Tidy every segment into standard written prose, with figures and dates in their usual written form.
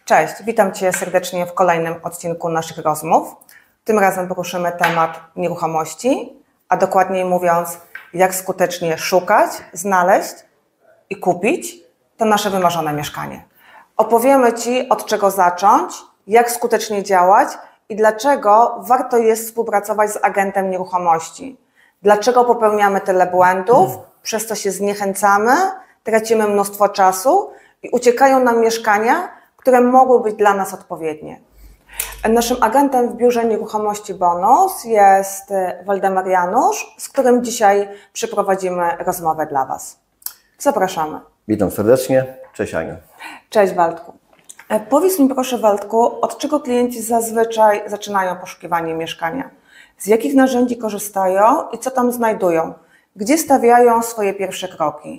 Cześć, witam Cię serdecznie w kolejnym odcinku naszych rozmów. Tym razem poruszymy temat nieruchomości, a dokładniej mówiąc, jak skutecznie szukać, znaleźć i kupić to nasze wymarzone mieszkanie. Opowiemy Ci, od czego zacząć, jak skutecznie działać i dlaczego warto jest współpracować z agentem nieruchomości. Dlaczego popełniamy tyle błędów, przez co się zniechęcamy, tracimy mnóstwo czasu i uciekają nam mieszkania, które mogły być dla nas odpowiednie. Naszym agentem w biurze nieruchomości Bonus jest Waldemar Janusz, z którym dzisiaj przeprowadzimy rozmowę dla Was. Zapraszamy. Witam serdecznie. Cześć Aniu. Cześć Waldku. Powiedz mi proszę Waldku, od czego klienci zazwyczaj zaczynają poszukiwanie mieszkania? Z jakich narzędzi korzystają i co tam znajdują? Gdzie stawiają swoje pierwsze kroki?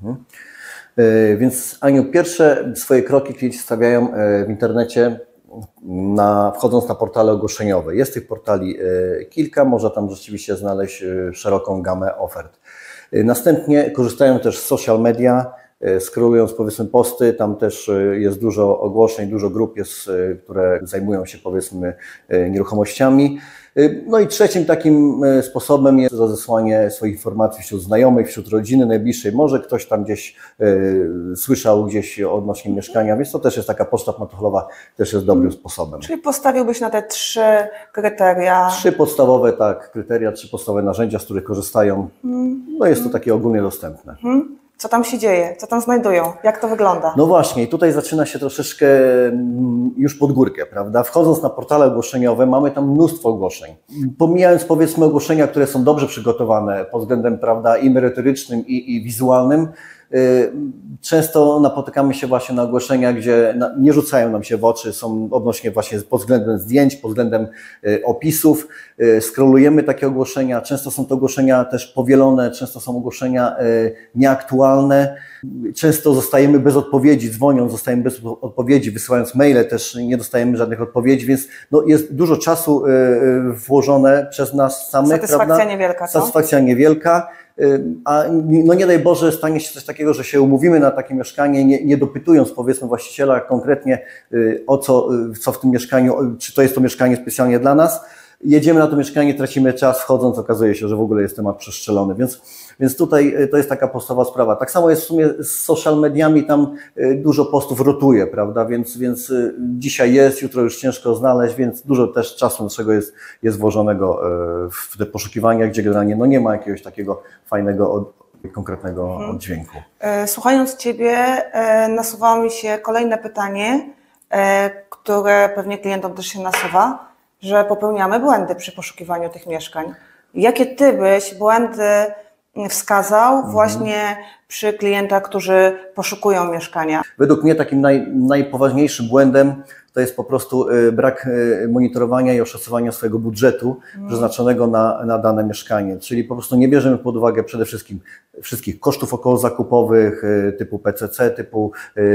Więc Aniu, pierwsze swoje kroki klienci stawiają w internecie, wchodząc na portale ogłoszeniowe. Jest tych portali kilka, można tam rzeczywiście znaleźć szeroką gamę ofert. Następnie korzystają też z social media, scrollując powiedzmy posty, tam też jest dużo ogłoszeń, dużo grup jest, które zajmują się powiedzmy nieruchomościami. No i trzecim takim sposobem jest rozesłanie swoich informacji wśród znajomych, wśród rodziny najbliższej. Może ktoś tam gdzieś słyszał gdzieś odnośnie mieszkania, więc to też jest taka poczta patrolowa, też jest dobrym sposobem. Czyli postawiłbyś na te 3 kryteria? 3 podstawowe kryteria, 3 podstawowe narzędzia, z których korzystają. No jest to takie ogólnie dostępne. Co tam się dzieje? Co tam znajdują? Jak to wygląda? No właśnie, i tutaj zaczyna się troszeczkę już pod górkę, prawda? Wchodząc na portale ogłoszeniowe, mamy tam mnóstwo ogłoszeń. Pomijając powiedzmy ogłoszenia, które są dobrze przygotowane pod względem, prawda, i merytorycznym, i wizualnym, często napotykamy się właśnie na ogłoszenia, gdzie nie rzucają nam się w oczy, są odnośnie właśnie pod względem zdjęć, pod względem opisów. Scrollujemy takie ogłoszenia, często są to ogłoszenia też powielone, często są ogłoszenia nieaktualne. Często zostajemy bez odpowiedzi, dzwoniąc, zostajemy bez odpowiedzi, wysyłając maile też nie dostajemy żadnych odpowiedzi, więc no jest dużo czasu włożone przez nas samych. Satysfakcja prawda? Niewielka. Co? Satysfakcja niewielka. A no nie daj Boże stanie się coś takiego, że się umówimy na takie mieszkanie, nie dopytując powiedzmy właściciela konkretnie o co w tym mieszkaniu, czy to jest to mieszkanie specjalnie dla nas. Jedziemy na to mieszkanie, tracimy czas, wchodząc okazuje się, że w ogóle jest temat przeszczelony, więc tutaj to jest taka podstawowa sprawa. Tak samo jest w sumie z social mediami, tam dużo postów rotuje, prawda, więc dzisiaj jest, jutro już ciężko znaleźć, więc dużo też czasu naszego jest włożonego w te poszukiwania, gdzie generalnie no nie ma jakiegoś takiego fajnego, konkretnego oddźwięku. Słuchając Ciebie, nasuwało mi się kolejne pytanie, które pewnie klientom też się nasuwa, że popełniamy błędy przy poszukiwaniu tych mieszkań. Jakie Ty byś błędy wskazał właśnie przy klientach, którzy poszukują mieszkania? Według mnie takim najpoważniejszym błędem to jest po prostu brak monitorowania i oszacowania swojego budżetu przeznaczonego na dane mieszkanie. Czyli po prostu nie bierzemy pod uwagę przede wszystkim wszystkich kosztów okołozakupowych typu PCC, typu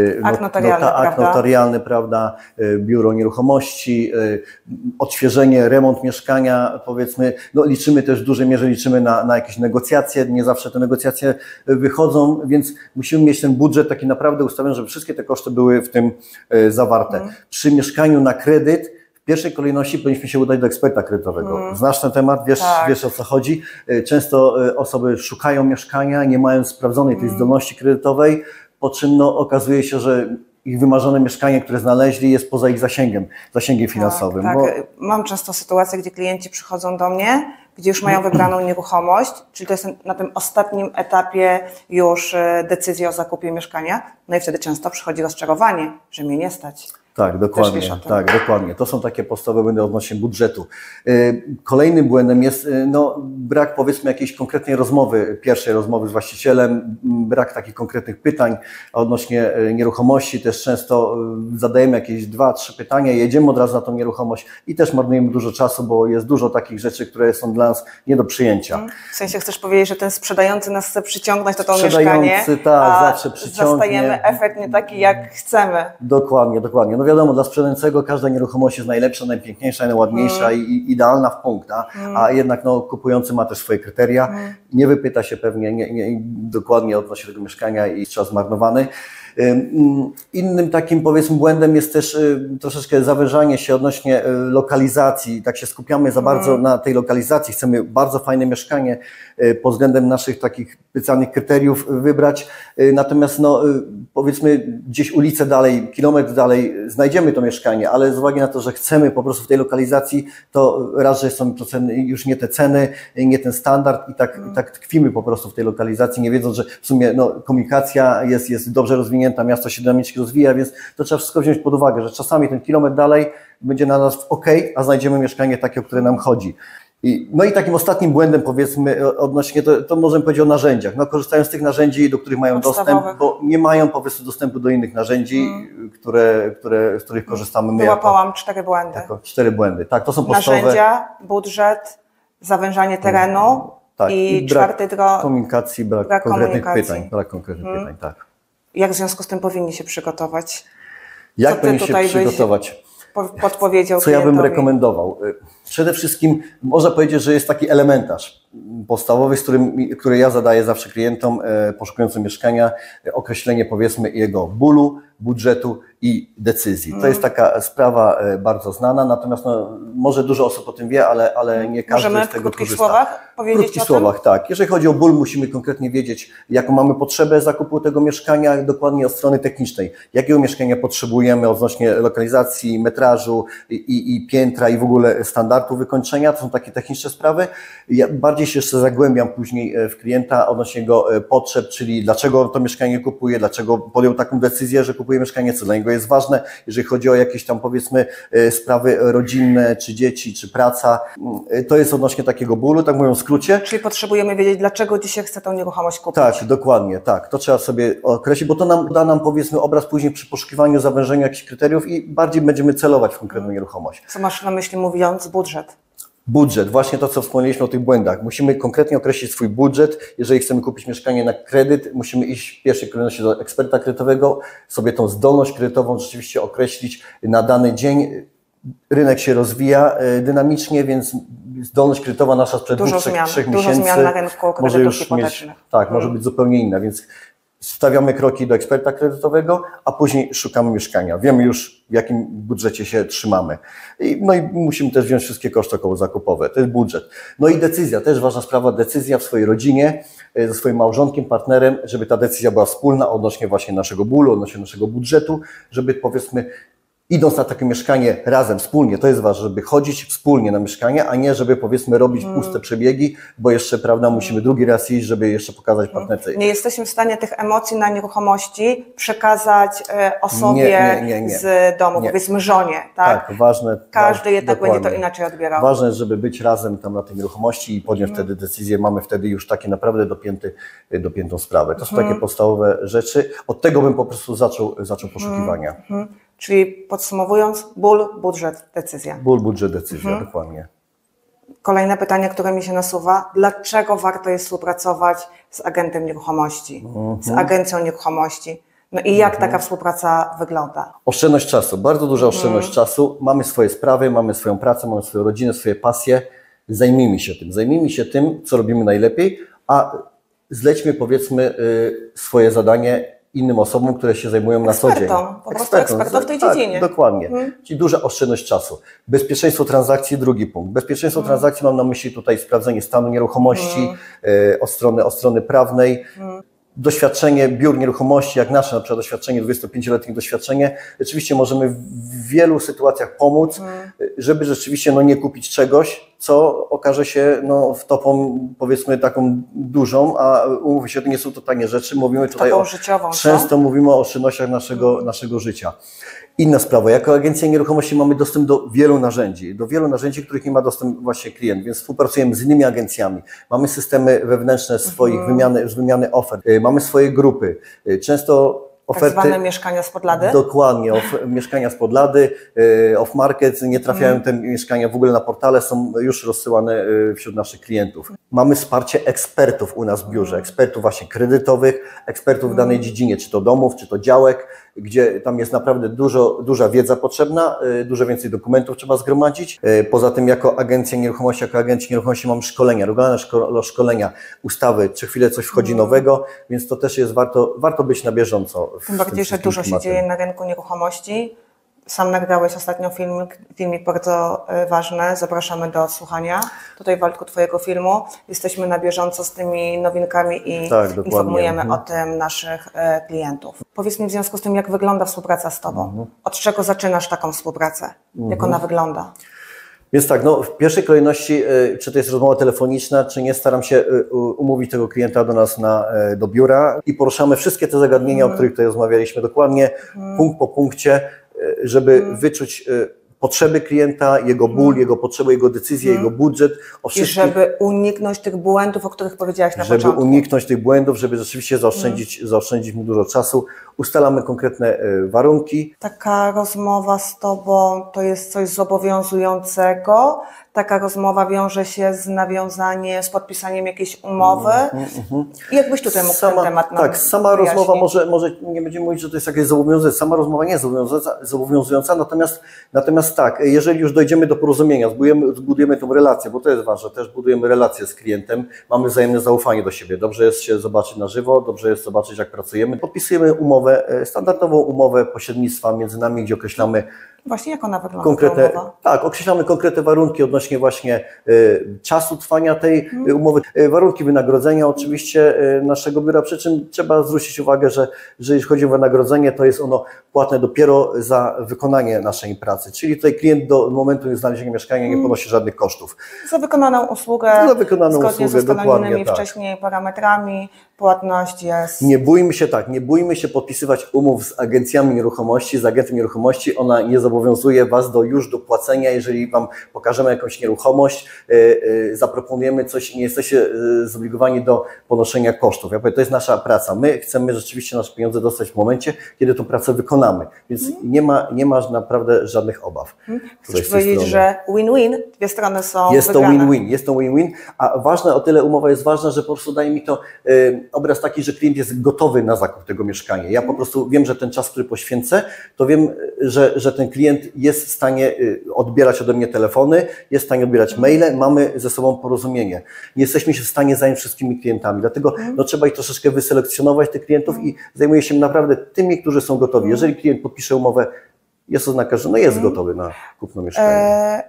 akt notarialny, prawda, biuro nieruchomości, odświeżenie, remont mieszkania, powiedzmy. No, liczymy też w dużej mierze na jakieś negocjacje, nie zawsze te negocjacje wychodzą, więc musimy mieć ten budżet taki naprawdę ustawiony, żeby wszystkie te koszty były w tym zawarte. Przy mieszkaniu na kredyt w pierwszej kolejności powinniśmy się udać do eksperta kredytowego. Znasz ten temat, wiesz o co chodzi. Często osoby szukają mieszkania, nie mając sprawdzonej tej zdolności kredytowej, po czym no, okazuje się, że ich wymarzone mieszkanie, które znaleźli, jest poza ich zasięgiem finansowym. Tak. Mam często sytuację, gdzie klienci przychodzą do mnie, gdzie już mają wybraną nieruchomość, czyli to jest na tym ostatnim etapie już decyzji o zakupie mieszkania, no i wtedy często przychodzi rozczarowanie, że mnie nie stać. Tak, dokładnie. Tak, dokładnie. To są takie podstawowe błędy odnośnie budżetu. Kolejnym błędem jest brak powiedzmy jakiejś konkretnej pierwszej rozmowy z właścicielem, brak takich konkretnych pytań odnośnie nieruchomości. Też często zadajemy jakieś 2-3 pytania, jedziemy od razu na tą nieruchomość i też marnujemy dużo czasu, bo jest dużo takich rzeczy, które są dla nas nie do przyjęcia. W sensie chcesz powiedzieć, że ten sprzedający nas chce przyciągnąć do to mieszkanie, zawsze przyciągnie. Zastajemy efekt nie taki, jak chcemy. Dokładnie. No wiadomo, dla sprzedającego każda nieruchomość jest najlepsza, najpiękniejsza, najładniejsza i idealna w punkt, a jednak no, kupujący ma też swoje kryteria, nie wypyta się pewnie dokładnie odnośnie tego mieszkania i czas zmarnowany. Innym takim, powiedzmy, błędem jest też troszeczkę zawężanie się odnośnie lokalizacji. Tak się skupiamy za bardzo na tej lokalizacji. Chcemy bardzo fajne mieszkanie pod względem naszych takich specjalnych kryteriów wybrać. Natomiast no, powiedzmy gdzieś ulicę dalej, kilometr dalej znajdziemy to mieszkanie, ale z uwagi na to, że chcemy po prostu w tej lokalizacji, to raz, że są to ceny, już nie te ceny, nie ten standard i tak tkwimy po prostu w tej lokalizacji, nie wiedząc, że w sumie no, komunikacja jest dobrze rozwinięta, miasto się dynamicznie rozwija, więc to trzeba wszystko wziąć pod uwagę, że czasami ten kilometr dalej będzie na nas ok, a znajdziemy mieszkanie takie, o które nam chodzi. No i takim ostatnim błędem, powiedzmy, odnośnie, to możemy powiedzieć o narzędziach. No, korzystają z tych narzędzi, do których mają dostęp, bo nie mają po prostu dostępu do innych narzędzi, z których korzystamy my. Wyłapałam 4 błędy. 4 błędy, tak, to są podstawowe. Narzędzia, budżet, zawężanie terenu i brak 4 komunikacji, brak konkretnych pytań. Brak konkretnych pytań, tak. Jak w związku z tym powinni się przygotować? Jak powinni się przygotować? Podpowiedział Co ja bym rekomendował? Przede wszystkim można powiedzieć, że jest taki elementarz podstawowy, który ja zadaję zawsze klientom poszukującym mieszkania, określenie, powiedzmy, jego bólu, budżetu i decyzji. To jest taka sprawa bardzo znana, natomiast no, może dużo osób o tym wie, ale nie każdy z tego korzysta. W krótkich słowach powiedzieć o tym? W krótkich słowach, tak. Jeżeli chodzi o ból, musimy konkretnie wiedzieć, jaką mamy potrzebę zakupu tego mieszkania, dokładnie od strony technicznej. Jakiego mieszkania potrzebujemy odnośnie lokalizacji, metrażu i piętra i w ogóle standardu wykończenia. To są takie techniczne sprawy. Ja bardziej się jeszcze zagłębiam później w klienta odnośnie jego potrzeb, czyli dlaczego to mieszkanie kupuje, dlaczego podjął taką decyzję, że kupuje mieszkanie, co dla niego jest ważne, jeżeli chodzi o jakieś tam, powiedzmy, sprawy rodzinne, czy dzieci, czy praca. To jest odnośnie takiego bólu, tak mówią w skrócie. Czyli potrzebujemy wiedzieć, dlaczego dzisiaj chcę tą nieruchomość kupić. Tak, dokładnie, tak. To trzeba sobie określić, bo to da nam, powiedzmy, obraz później przy poszukiwaniu, zawężeniu jakichś kryteriów i bardziej będziemy celować w konkretną nieruchomość. Co masz na myśli, mówiąc budżet? Budżet, właśnie to, co wspomnieliśmy o tych błędach. Musimy konkretnie określić swój budżet. Jeżeli chcemy kupić mieszkanie na kredyt, musimy iść w pierwszej kolejności do eksperta kredytowego, sobie tą zdolność kredytową rzeczywiście określić na dany dzień. Rynek się rozwija dynamicznie, więc zdolność kredytowa nasza sprzed 2-3 miesięcy dużo zmian na rynku kredytów hipotecznych. Tak, może być zupełnie inna, więc stawiamy kroki do eksperta kredytowego, a później szukamy mieszkania. Wiemy już, w jakim budżecie się trzymamy. No i musimy też wziąć wszystkie koszty okołozakupowe. To jest budżet. No i decyzja, też ważna sprawa, decyzja w swojej rodzinie, ze swoim małżonkiem, partnerem, żeby ta decyzja była wspólna odnośnie właśnie naszego bólu, odnośnie naszego budżetu, żeby, powiedzmy, idąc na takie mieszkanie razem, wspólnie, to jest ważne, żeby chodzić wspólnie na mieszkanie, a nie żeby, powiedzmy, robić puste przebiegi, bo jeszcze, prawda, musimy drugi raz iść, żeby jeszcze pokazać partnerce. Nie jesteśmy w stanie tych emocji na nieruchomości przekazać osobie z domu, powiedzmy żonie, tak? Tak, ważne. Każdy jednak dokładnie będzie to inaczej odbierał. Ważne jest, żeby być razem tam na tej nieruchomości i podjąć wtedy decyzję. Mamy wtedy już takie naprawdę dopiętą sprawę. To są takie podstawowe rzeczy. Od tego bym po prostu zaczął poszukiwania. Czyli podsumowując, ból, budżet, decyzja. Ból, budżet, decyzja, dokładnie. Kolejne pytanie, które mi się nasuwa. Dlaczego warto jest współpracować z agentem nieruchomości, z agencją nieruchomości? No i jak taka współpraca wygląda? Oszczędność czasu, bardzo duża oszczędność czasu. Mamy swoje sprawy, mamy swoją pracę, mamy swoją rodzinę, swoje pasje. Zajmijmy się tym, co robimy najlepiej, a zlećmy, powiedzmy, swoje zadanie innym osobom, które się zajmują na co dzień. Po prostu ekspertom w tej dziedzinie. Dokładnie. Czyli duża oszczędność czasu. Bezpieczeństwo transakcji, drugi punkt. Bezpieczeństwo transakcji, mam na myśli tutaj sprawdzenie stanu nieruchomości od strony prawnej. Doświadczenie biur nieruchomości, jak nasze, na przykład doświadczenie, 25-letnie doświadczenie, rzeczywiście możemy w wielu sytuacjach pomóc, żeby rzeczywiście nie kupić czegoś, co okaże się wtopą, powiedzmy, taką dużą, a umówmy się, to nie są to tanie rzeczy. Mówimy tutaj często mówimy o oszczędnościach naszego życia. Inna sprawa, jako agencja nieruchomości mamy dostęp do wielu narzędzi, których nie ma dostęp właśnie klient, więc współpracujemy z innymi agencjami. Mamy systemy wewnętrzne swoich wymiany ofert, mamy swoje grupy. Często oferty... Tak zwane mieszkania spod lady? Dokładnie, mieszkania spod lady, off-market, nie trafiają te mieszkania w ogóle na portale, są już rozsyłane wśród naszych klientów. Mamy wsparcie ekspertów u nas w biurze, ekspertów właśnie kredytowych, ekspertów w danej dziedzinie, czy to domów, czy to działek. gdzie tam jest naprawdę duża wiedza potrzebna, dużo więcej dokumentów trzeba zgromadzić. Poza tym jako agencja nieruchomości, jako agenci nieruchomości mamy szkolenia, regularne szkolenia, ustawy, co chwilę coś wchodzi nowego, więc to też jest warto być na bieżąco. Tym bardziej, że dużo się dzieje na rynku nieruchomości. Sam nagrałeś ostatnio filmik bardzo ważny, zapraszamy do odsłuchania. Tutaj, Waldku, twojego filmu. Jesteśmy na bieżąco z tymi nowinkami i informujemy o tym naszych klientów. Powiedz mi w związku z tym, jak wygląda współpraca z tobą? Od czego zaczynasz taką współpracę? Jak ona wygląda? Więc tak, no w pierwszej kolejności, czy to jest rozmowa telefoniczna, czy nie, staram się umówić tego klienta do nas do biura i poruszamy wszystkie te zagadnienia, o których tutaj rozmawialiśmy dokładnie, punkt po punkcie, żeby wyczuć potrzeby klienta, jego ból, jego potrzeby, jego decyzje, jego budżet. I żeby uniknąć tych błędów, o których powiedziałaś na początku. Żeby uniknąć tych błędów, żeby rzeczywiście zaoszczędzić mu dużo czasu. Ustalamy konkretne warunki. Taka rozmowa z tobą to jest coś zobowiązującego? Taka rozmowa wiąże się z podpisaniem jakiejś umowy? Jak byś tutaj mógł ten temat nam wyjaśnić? Sama rozmowa, może nie będziemy mówić, że to jest jakieś zobowiązujące. Sama rozmowa nie jest zobowiązująca, natomiast tak, jeżeli już dojdziemy do porozumienia, zbudujemy tą relację, bo to jest ważne, też budujemy relację z klientem, mamy wzajemne zaufanie do siebie, dobrze jest się zobaczyć na żywo, dobrze jest zobaczyć, jak pracujemy. Podpisujemy umowę, standardową umowę pośrednictwa między nami, gdzie określamy właśnie jak ona wygląda, tak, określamy konkretne warunki odnośnie właśnie czasu trwania tej umowy, warunki wynagrodzenia oczywiście naszego biura, przy czym trzeba zwrócić uwagę, że jeżeli chodzi o wynagrodzenie, to jest ono płatne dopiero za wykonanie naszej pracy, czyli tutaj klient do momentu znalezienia mieszkania nie ponosi żadnych kosztów. Za wykonaną usługę, zgodnie z ustalonymi wcześniej parametrami, płatność jest... Nie bójmy się podpisywać umów z agencjami nieruchomości, z agentem nieruchomości, ona nie zobowiązuje Was do płacenia, jeżeli Wam pokażemy jakąś nieruchomość, zaproponujemy coś, nie jesteście zobligowani do ponoszenia kosztów. Ja powiem, to jest nasza praca. My chcemy rzeczywiście nasze pieniądze dostać w momencie, kiedy tę pracę wykonamy, więc nie ma naprawdę żadnych obaw. Chcesz powiedzieć, że win-win, dwie strony są jest wygrane. Jest to win-win, a ważne, o tyle umowa jest ważna, że po prostu daje mi to obraz taki, że klient jest gotowy na zakup tego mieszkania. Ja po prostu wiem, że ten czas, który poświęcę, to wiem, że ten klient jest w stanie odbierać ode mnie telefony, jest w stanie odbierać maile, mamy ze sobą porozumienie. Nie jesteśmy się w stanie zająć wszystkimi klientami, dlatego trzeba ich troszeczkę wyselekcjonować, tych klientów, i zajmuję się naprawdę tymi, którzy są gotowi. Jeżeli klient podpisze umowę, jest oznaka, że jest gotowy na kupno mieszkania.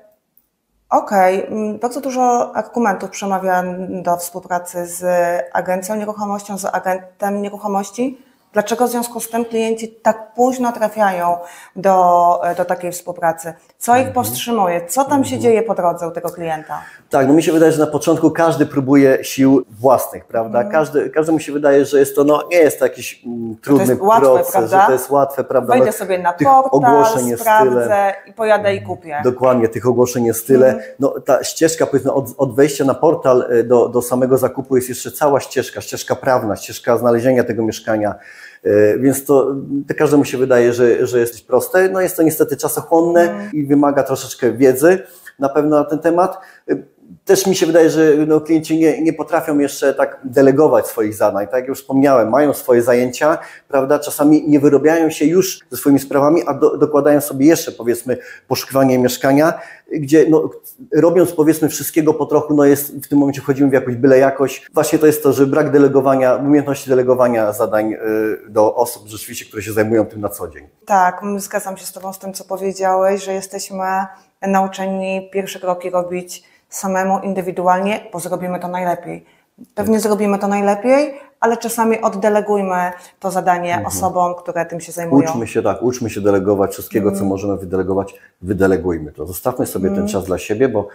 Bardzo dużo argumentów przemawia do współpracy z agencją nieruchomością, z agentem nieruchomości. Dlaczego w związku z tym klienci tak późno trafiają do takiej współpracy? Co ich powstrzymuje? Co tam się dzieje po drodze u tego klienta? Tak, no mi się wydaje, że na początku każdy próbuje sił własnych, prawda? Każdemu się wydaje, że jest to, nie jest to jakiś trudny proces, że to jest łatwe, prawda? Wejdę sobie na portal, sprawdzę i pojadę i kupię. Dokładnie, tych ogłoszeń jest tyle. Ta ścieżka, powiedzmy, od wejścia na portal do samego zakupu jest jeszcze cała ścieżka prawna, ścieżka znalezienia tego mieszkania. Więc to każdemu się wydaje, że jest proste. Jest to niestety czasochłonne i wymaga troszeczkę wiedzy na pewno na ten temat. Też mi się wydaje, że klienci nie potrafią jeszcze tak delegować swoich zadań. Tak jak już wspomniałem, mają swoje zajęcia, prawda? Czasami nie wyrobiają się już ze swoimi sprawami, a dokładają sobie jeszcze, powiedzmy, poszukiwanie mieszkania, gdzie robiąc, powiedzmy, wszystkiego po trochu, w tym momencie wchodzimy w jakąś byle jakość. Właśnie to jest to, że brak delegowania, umiejętności delegowania zadań do osób rzeczywiście, które się zajmują tym na co dzień. Tak, zgadzam się z Tobą z tym, co powiedziałeś, że jesteśmy nauczeni pierwsze kroki robić samemu, indywidualnie, bo zrobimy to najlepiej. Pewnie zrobimy to najlepiej, ale czasami oddelegujmy to zadanie osobom, które tym się zajmują. Uczmy się delegować wszystkiego, co możemy wydelegować, wydelegujmy to. Zostawmy sobie ten czas dla siebie, bo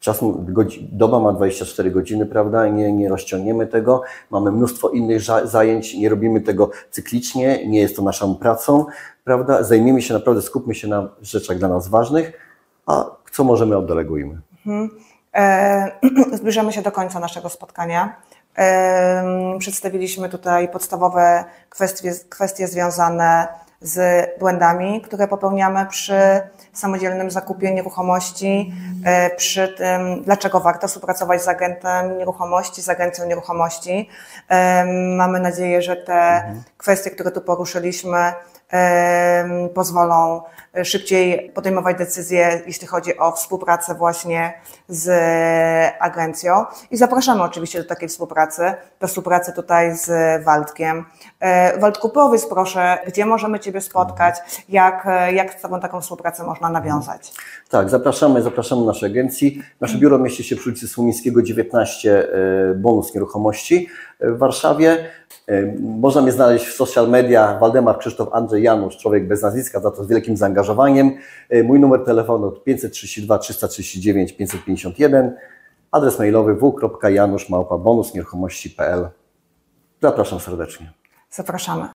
doba ma 24 godziny, prawda? Nie rozciągniemy tego. Mamy mnóstwo innych zajęć, nie robimy tego cyklicznie, nie jest to naszą pracą, prawda? Zajmijmy się naprawdę, skupmy się na rzeczach dla nas ważnych, a co możemy, oddelegujmy. Zbliżamy się do końca naszego spotkania. Przedstawiliśmy tutaj podstawowe kwestie związane z błędami, które popełniamy przy samodzielnym zakupie nieruchomości, przy tym, dlaczego warto współpracować z agentem nieruchomości, z agencją nieruchomości. Mamy nadzieję, że te kwestie, które tu poruszyliśmy, pozwolą szybciej podejmować decyzje, jeśli chodzi o współpracę właśnie z agencją. I zapraszamy oczywiście do takiej współpracy tutaj z Waldkiem. Waldku, powiedz proszę, gdzie możemy Ciebie spotkać, jak z Tobą taką współpracę można nawiązać? Tak, zapraszamy do naszej agencji. Nasze biuro mieści się przy ulicy Słomińskiego 19, Bonus Nieruchomości w Warszawie. Można mnie znaleźć w social media Waldemar Krzysztof Andrzej Janusz, człowiek bez nazwiska, za to z wielkim zaangażowaniem. Mój numer telefonu 532 339 551, adres mailowy w.janusz@bonusnieruchomości.pl. Zapraszam serdecznie. Zapraszamy.